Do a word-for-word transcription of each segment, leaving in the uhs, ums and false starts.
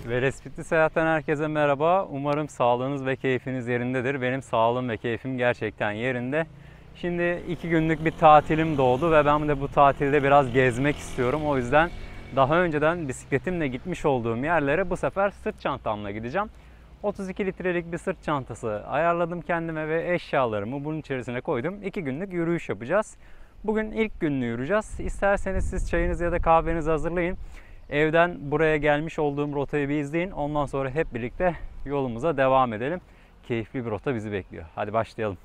Velespitli Seyahat'ten herkese merhaba. Umarım sağlığınız ve keyfiniz yerindedir. Benim sağlığım ve keyfim gerçekten yerinde. Şimdi iki günlük bir tatilim doğdu ve ben de bu tatilde biraz gezmek istiyorum. O yüzden daha önceden bisikletimle gitmiş olduğum yerlere bu sefer sırt çantamla gideceğim. otuz iki litrelik bir sırt çantası ayarladım kendime ve eşyalarımı bunun içerisine koydum. iki günlük yürüyüş yapacağız. Bugün ilk gününü yürüyeceğiz. İsterseniz siz çayınızı ya da kahvenizi hazırlayın. Evden buraya gelmiş olduğum rotayı bir izleyin. Ondan sonra hep birlikte yolumuza devam edelim. Keyifli bir rota bizi bekliyor. Hadi başlayalım.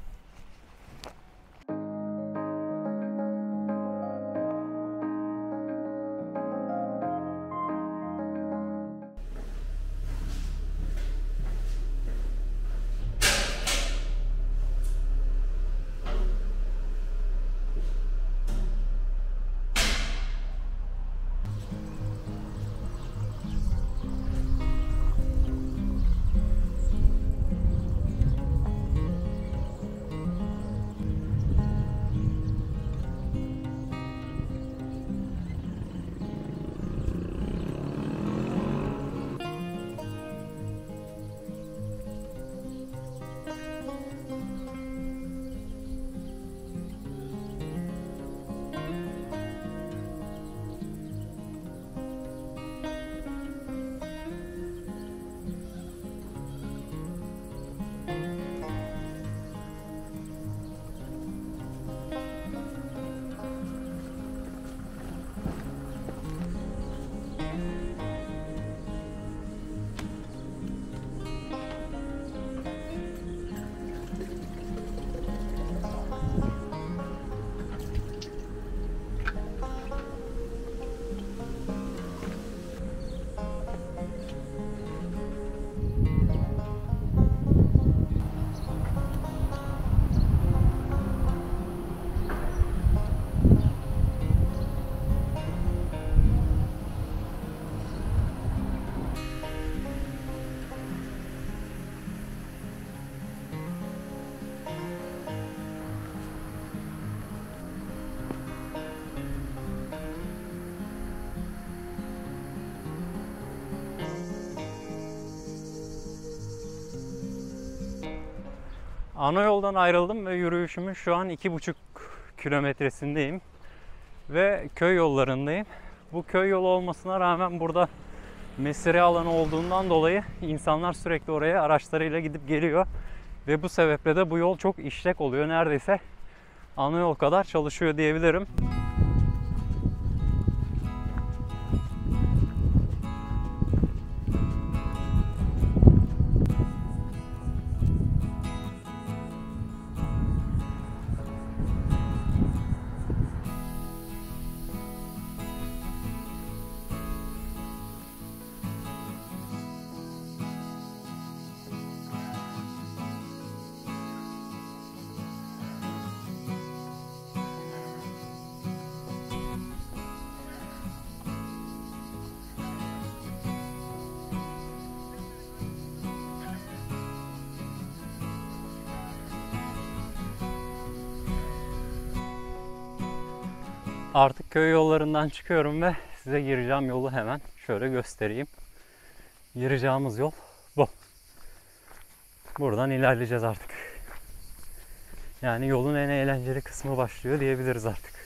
Ana yoldan ayrıldım ve yürüyüşümün şu an iki buçuk kilometresindeyim. Ve köy yollarındayım. Bu köy yolu olmasına rağmen burada mesire alanı olduğundan dolayı insanlar sürekli oraya araçlarıyla gidip geliyor. Ve bu sebeple de bu yol çok işlek oluyor. Neredeyse ana yol kadar çalışıyor diyebilirim. Artık köy yollarından çıkıyorum ve size gireceğim yolu hemen şöyle göstereyim. Gireceğimiz yol bu. Buradan ilerleyeceğiz artık. Yani yolun en eğlenceli kısmı başlıyor diyebiliriz artık.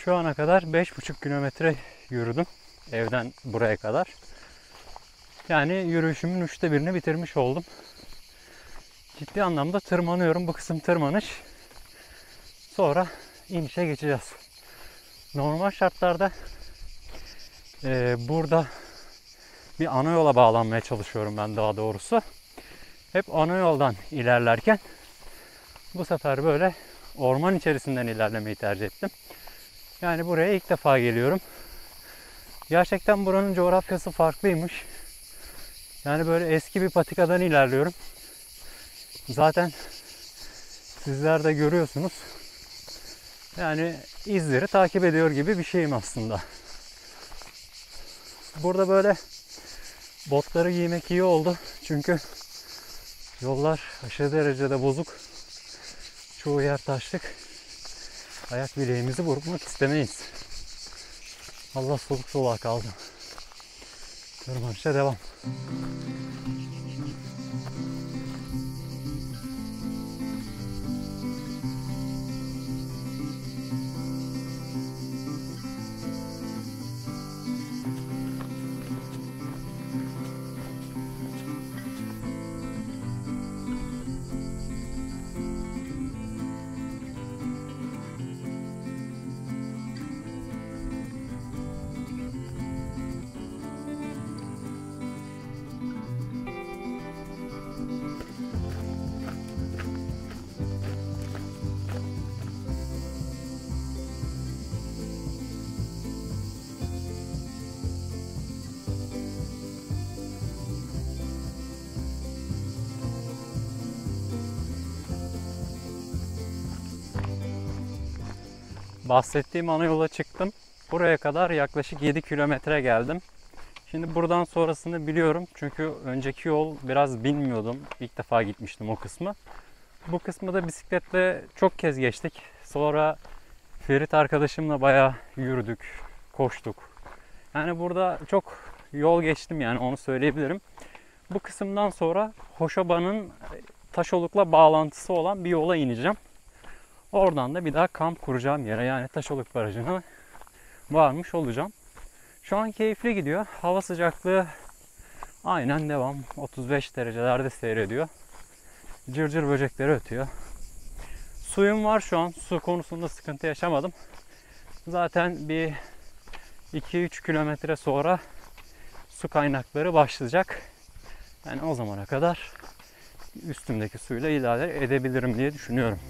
Şu ana kadar beş buçuk kilometre yürüdüm evden buraya kadar. Yani yürüyüşümün üçte birini bitirmiş oldum. Ciddi anlamda tırmanıyorum. Bu kısım tırmanış. Sonra inişe geçeceğiz. Normal şartlarda e, burada bir ana yola bağlanmaya çalışıyorum ben daha doğrusu. Hep ana yoldan ilerlerken bu sefer böyle orman içerisinden ilerlemeyi tercih ettim. Yani buraya ilk defa geliyorum. Gerçekten buranın coğrafyası farklıymış. Yani böyle eski bir patikadan ilerliyorum. Zaten sizler de görüyorsunuz. Yani izleri takip ediyor gibi bir şeyim aslında. Burada böyle botları giymek iyi oldu. Çünkü yollar aşırı derecede bozuk. Çoğu yer taşlık. Ayak bileğimizi burkmak istemeyiz. Allah soluk soluğa kaldı. Tırmanışa devam. Bahsettiğim ana yola çıktım. Buraya kadar yaklaşık yedi kilometre geldim. Şimdi buradan sonrasını biliyorum. Çünkü önceki yol biraz bilmiyordum. İlk defa gitmiştim o kısmı. Bu kısmı da bisikletle çok kez geçtik. Sonra Ferit arkadaşımla bayağı yürüdük, koştuk. Yani burada çok yol geçtim, yani onu söyleyebilirim. Bu kısımdan sonra Hoşoba'nın Taşoluk'la bağlantısı olan bir yola ineceğim. Oradan da bir daha kamp kuracağım yere, yani Taşoluk Barajı'na varmış olacağım. Şu an keyifli gidiyor. Hava sıcaklığı aynen devam. otuz beş derecelerde seyrediyor. Cırcır böcekleri ötüyor. Suyum var şu an. Su konusunda sıkıntı yaşamadım. Zaten bir iki üç kilometre sonra su kaynakları başlayacak. Yani o zamana kadar üstümdeki suyla idare edebilirim diye düşünüyorum.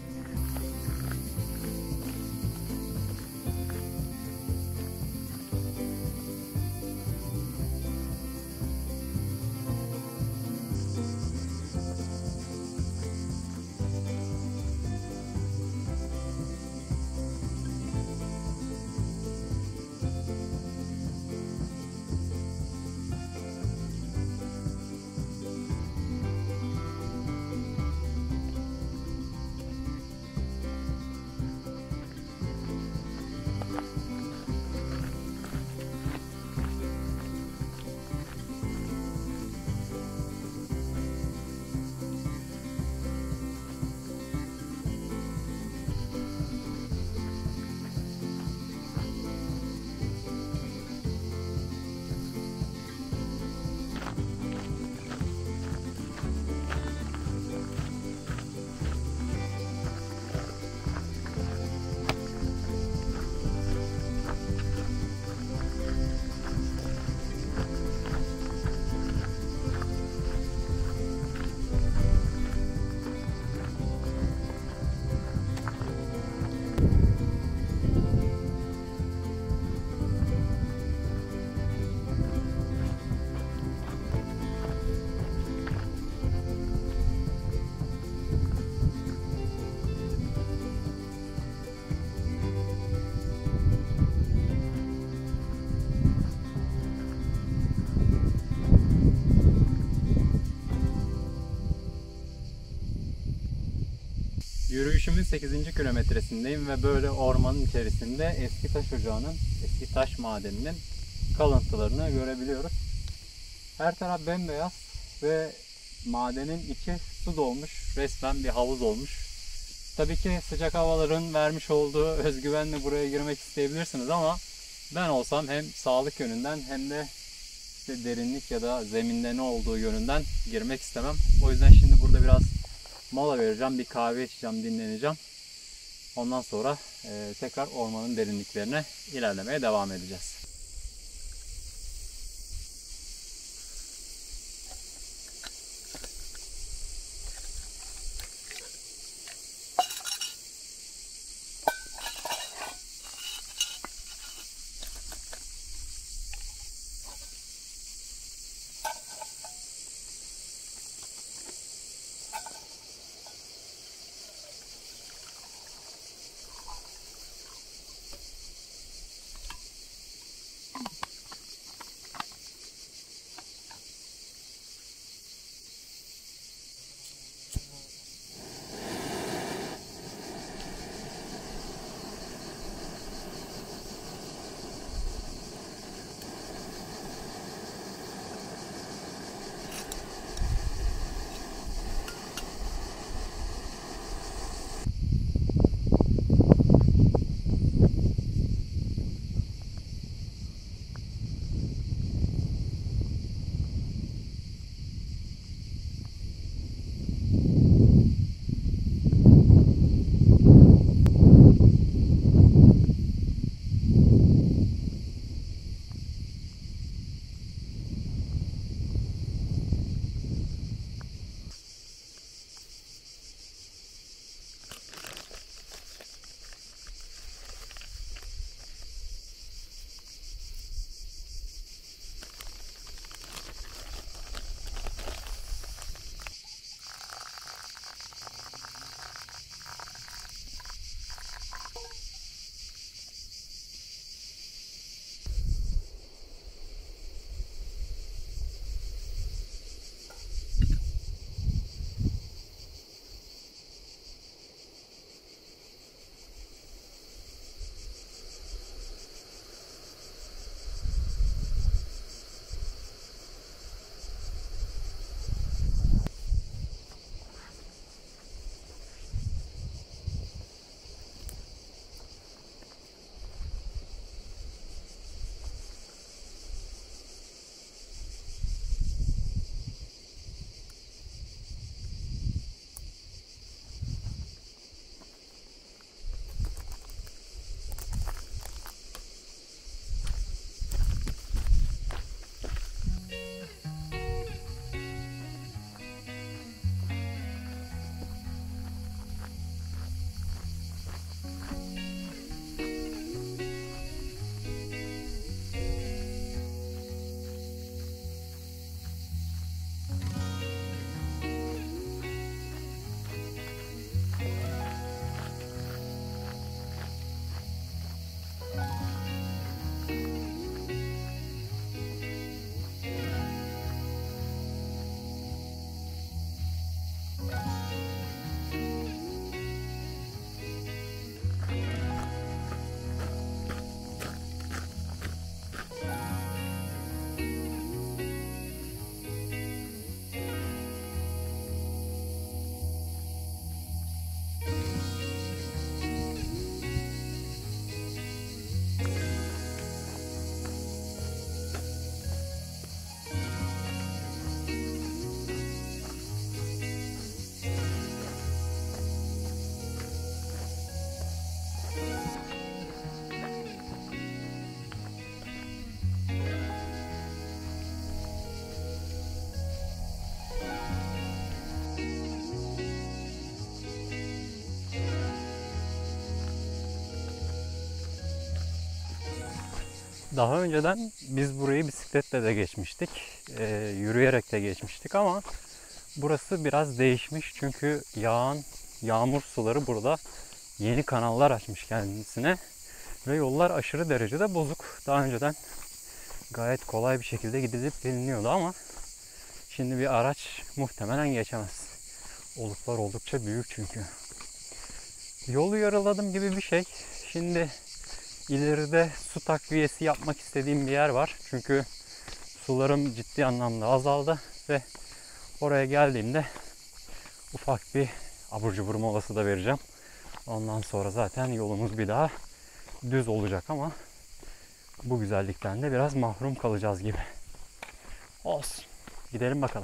Yürüyüşümün sekizinci kilometresindeyim ve böyle ormanın içerisinde eski taş ocağının, eski taş madeninin kalıntılarını görebiliyoruz. Her taraf bembeyaz ve madenin içi su dolmuş, resmen bir havuz olmuş. Tabii ki sıcak havaların vermiş olduğu özgüvenle buraya girmek isteyebilirsiniz ama ben olsam hem sağlık yönünden hem de işte derinlik ya da zeminde ne olduğu yönünden girmek istemem. O yüzden şimdi burada biraz mola vereceğim, bir kahve içeceğim, dinleneceğim. Ondan sonra e, tekrar ormanın derinliklerine ilerlemeye devam edeceğiz. Daha önceden biz burayı bisikletle de geçmiştik, e, yürüyerek de geçmiştik ama burası biraz değişmiş çünkü yağan yağmur suları burada yeni kanallar açmış kendisine ve yollar aşırı derecede bozuk. Daha önceden gayet kolay bir şekilde gidilip geliniyordu ama şimdi bir araç muhtemelen geçemez. Oluklar oldukça büyük çünkü. Yolu yarıladım gibi bir şey. Şimdi ileride su takviyesi yapmak istediğim bir yer var. Çünkü sularım ciddi anlamda azaldı ve oraya geldiğimde ufak bir abur cubur molası da vereceğim. Ondan sonra zaten yolumuz bir daha düz olacak ama bu güzellikten de biraz mahrum kalacağız gibi. Olsun. Gidelim bakalım.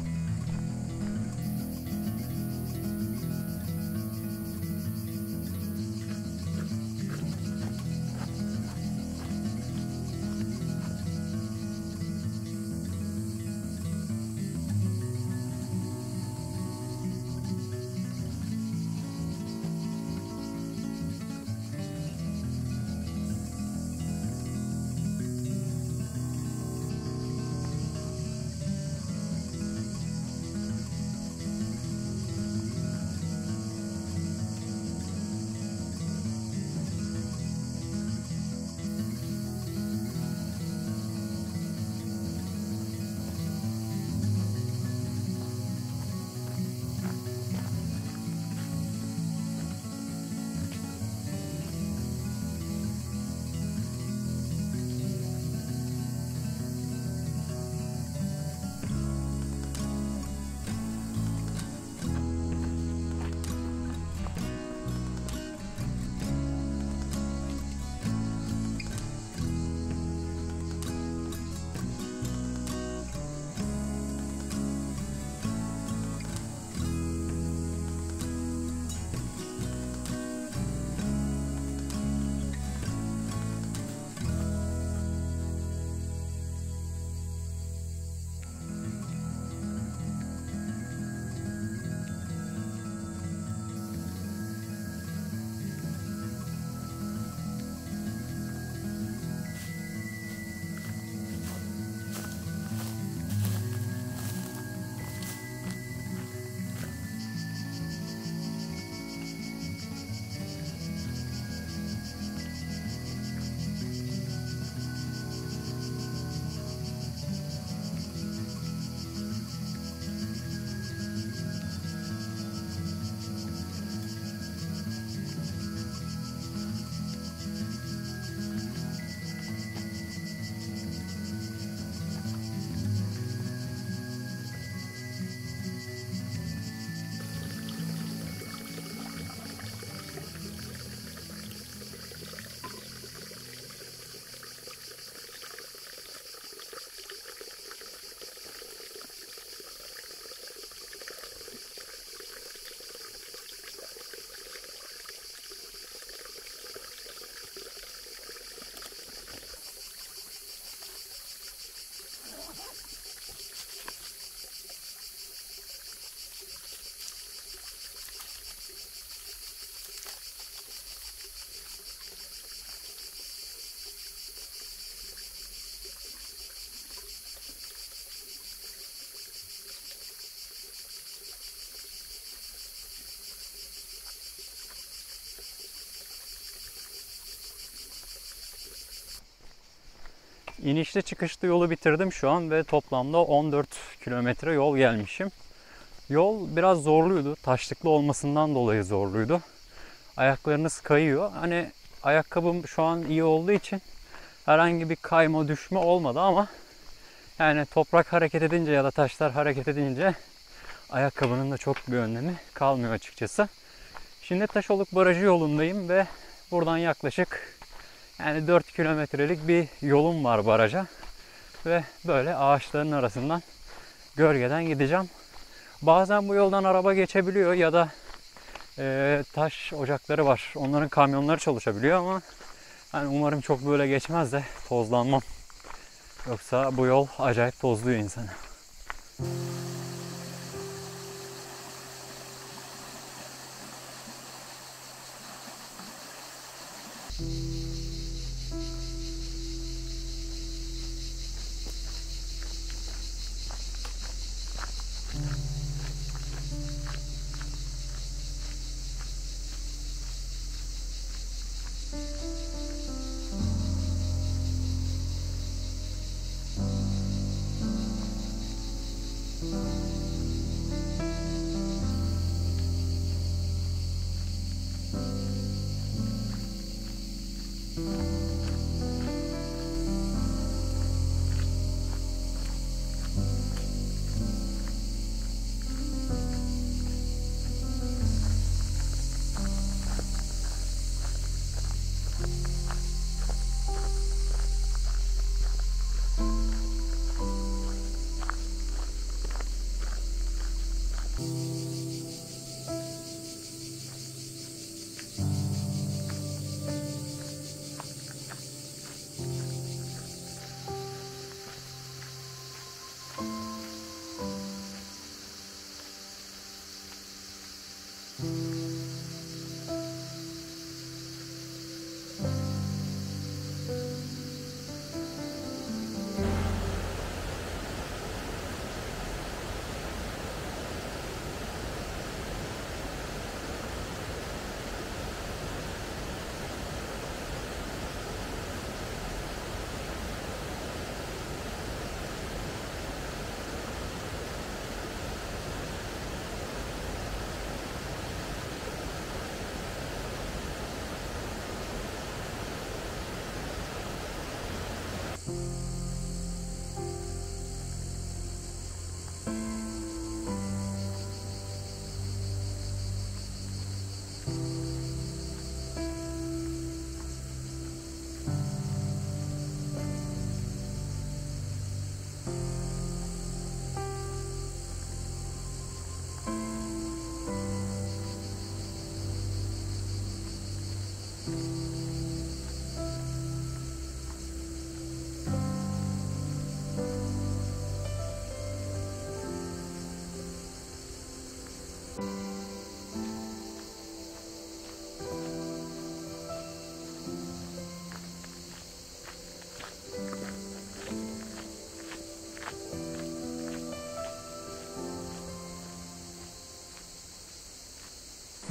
İnişli çıkışlı yolu bitirdim şu an ve toplamda on dört kilometre yol gelmişim. Yol biraz zorluydu. Taşlıklı olmasından dolayı zorluydu. Ayaklarınız kayıyor. Hani ayakkabım şu an iyi olduğu için herhangi bir kayma düşme olmadı ama yani toprak hareket edince ya da taşlar hareket edince ayakkabının da çok bir önemi kalmıyor açıkçası. Şimdi Taşoluk Barajı yolundayım ve buradan yaklaşık yani dört kilometrelik bir yolum var baraja. Ve böyle ağaçların arasından gölgeden gideceğim. Bazen bu yoldan araba geçebiliyor ya da e, taş ocakları var. Onların kamyonları çalışabiliyor ama yani umarım çok böyle geçmez de tozlanmam. Yoksa bu yol acayip tozluyor insanı.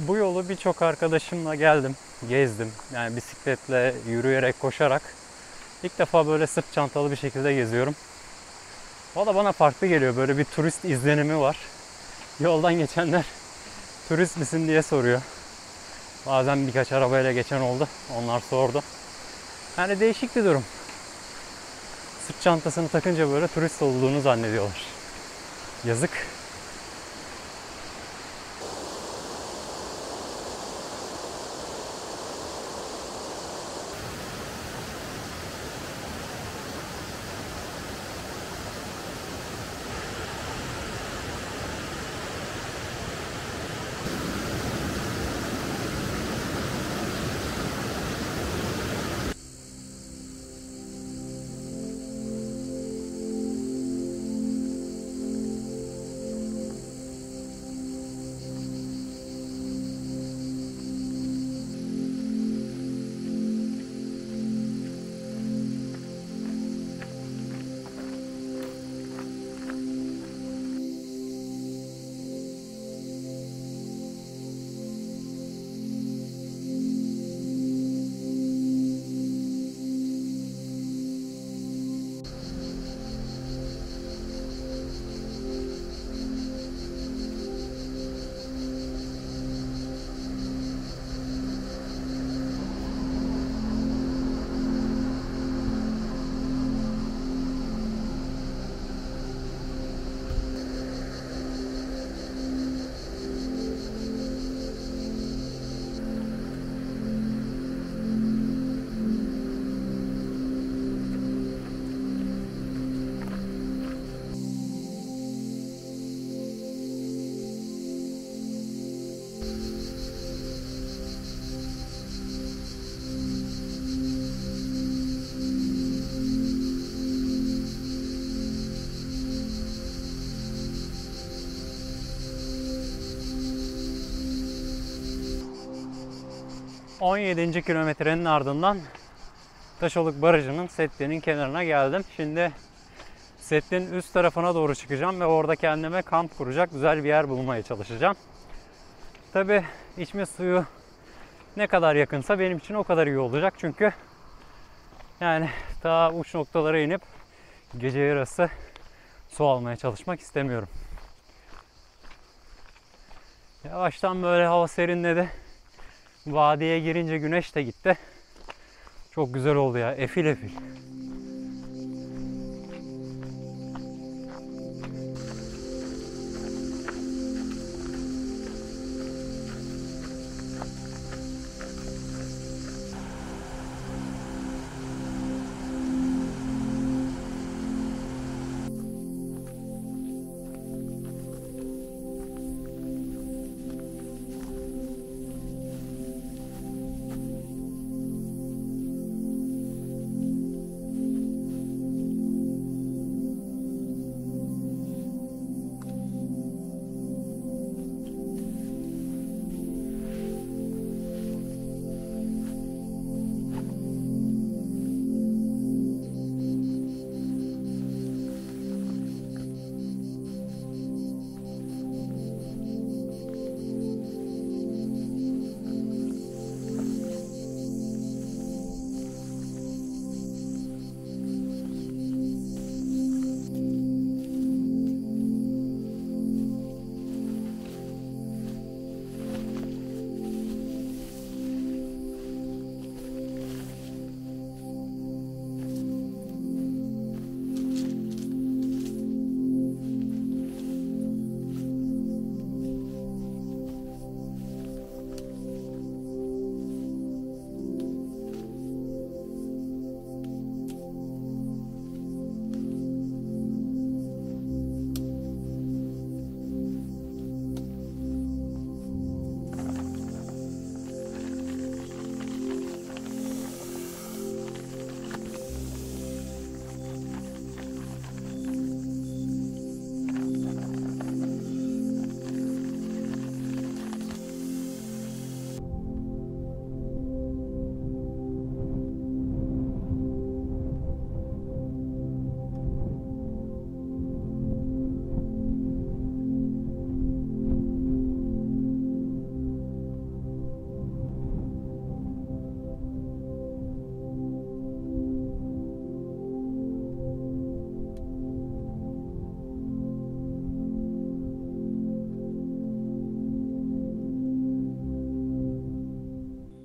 Bu yolu birçok arkadaşımla geldim, gezdim. Yani bisikletle, yürüyerek, koşarak. İlk defa böyle sırt çantalı bir şekilde geziyorum. O da bana farklı geliyor. Böyle bir turist izlenimi var. Yoldan geçenler turist misin diye soruyor. Bazen birkaç arabayla geçen oldu. Onlar sordu. Yani değişik bir durum. Sırt çantasını takınca böyle turist olduğunu zannediyorlar. Yazık. on yedinci kilometrenin ardından Taşoluk Barajı'nın Setli'nin kenarına geldim. Şimdi Setli'nin üst tarafına doğru çıkacağım ve orada kendime kamp kuracak güzel bir yer bulmaya çalışacağım. Tabi içme suyu ne kadar yakınsa benim için o kadar iyi olacak. Çünkü yani daha uç noktalara inip gece yarısı su almaya çalışmak istemiyorum. Yavaştan böyle hava serinledi. Vadiye girince güneş de gitti. Çok güzel oldu ya. Efil efil.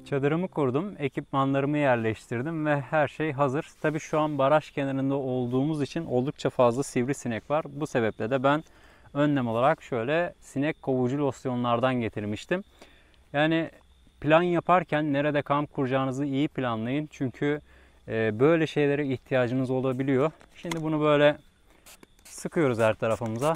Çadırımı kurdum, ekipmanlarımı yerleştirdim ve her şey hazır. Tabii şu an baraj kenarında olduğumuz için oldukça fazla sivrisinek var. Bu sebeple de ben önlem olarak şöyle sinek kovucu losyonlardan getirmiştim. Yani plan yaparken nerede kamp kuracağınızı iyi planlayın. Çünkü böyle şeylere ihtiyacınız olabiliyor. Şimdi bunu böyle sıkıyoruz her tarafımıza.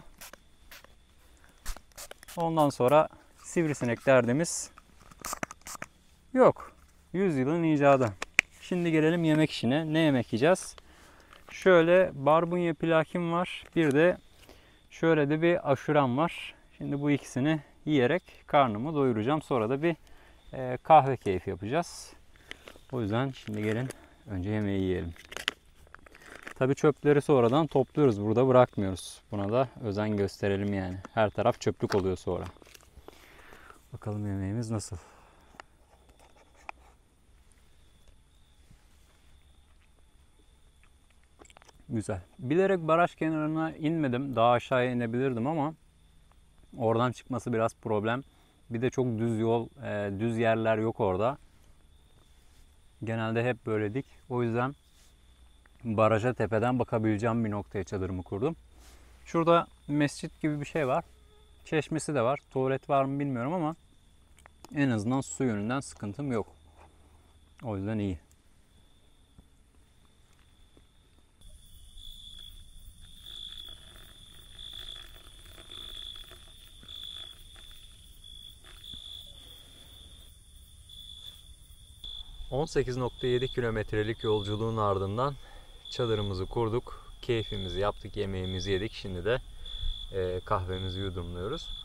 Ondan sonra sivrisinek derdimiz yok. yüz yılın icadı. Şimdi gelelim yemek işine. Ne yemek yiyeceğiz? Şöyle barbunya plakim var. Bir de şöyle de bir aşuram var. Şimdi bu ikisini yiyerek karnımı doyuracağım. Sonra da bir kahve keyfi yapacağız. O yüzden şimdi gelin önce yemeği yiyelim. Tabii çöpleri sonradan topluyoruz. Burada bırakmıyoruz. Buna da özen gösterelim yani. Her taraf çöplük oluyor sonra. Bakalım yemeğimiz nasıl? Güzel. Bilerek baraj kenarına inmedim. Daha aşağıya inebilirdim ama oradan çıkması biraz problem. Bir de çok düz yol, düz yerler yok orada. Genelde hep böyle dik. O yüzden baraja tepeden bakabileceğim bir noktaya çadırımı kurdum. Şurada mescit gibi bir şey var. Çeşmesi de var. Tuvalet var mı bilmiyorum ama en azından su yönünden sıkıntım yok. O yüzden iyi. on sekiz nokta yedi kilometrelik yolculuğun ardından çadırımızı kurduk. Keyfimizi yaptık, yemeğimizi yedik. Şimdi de e, kahvemizi yudumluyoruz.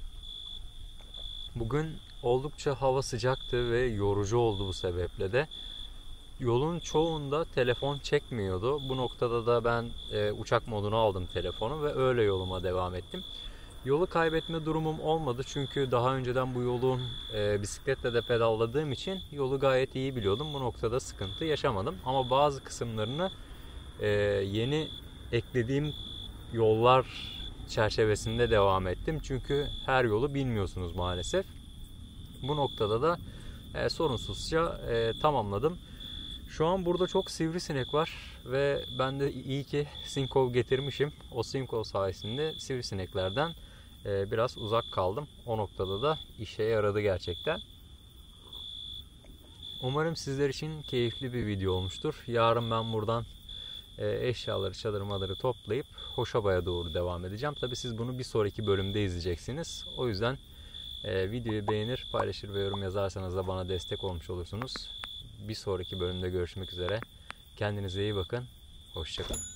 Bugün oldukça hava sıcaktı ve yorucu oldu bu sebeple de. Yolun çoğunda telefon çekmiyordu. Bu noktada da ben e, uçak moduna aldım telefonu ve öyle yoluma devam ettim. Yolu kaybetme durumum olmadı çünkü daha önceden bu yolun e, bisikletle de pedalladığım için yolu gayet iyi biliyordum. Bu noktada sıkıntı yaşamadım. Ama bazı kısımlarını e, yeni eklediğim yollar çerçevesinde devam ettim. Çünkü her yolu bilmiyorsunuz maalesef. Bu noktada da e, sorunsuzca e, tamamladım. Şu an burada çok sivrisinek var ve ben de iyi ki Sinkhov getirmişim. O Sinkhov sayesinde sivrisineklerden biraz uzak kaldım. O noktada da işe yaradı gerçekten. Umarım sizler için keyifli bir video olmuştur. Yarın ben buradan eşyaları, çadır madarı toplayıp Hoşaba'ya doğru devam edeceğim. Tabii siz bunu bir sonraki bölümde izleyeceksiniz. O yüzden videoyu beğenir, paylaşır ve yorum yazarsanız da bana destek olmuş olursunuz. Bir sonraki bölümde görüşmek üzere. Kendinize iyi bakın. Hoşça kalın.